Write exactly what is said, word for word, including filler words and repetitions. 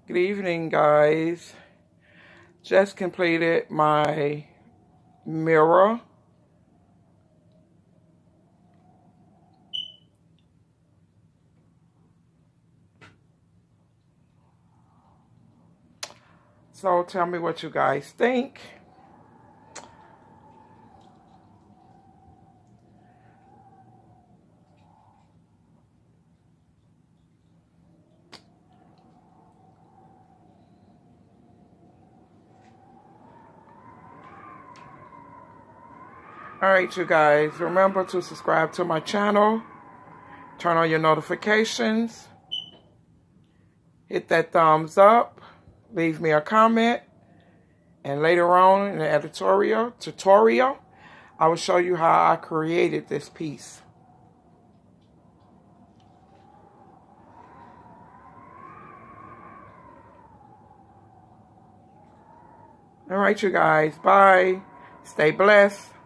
Good evening, guys. Just completed my mirror. So tell me what you guys think. Alright, you guys, remember to subscribe to my channel, turn on your notifications, hit that thumbs up, leave me a comment, and later on in the editorial tutorial, I will show you how I created this piece. Alright, you guys, bye. Stay blessed.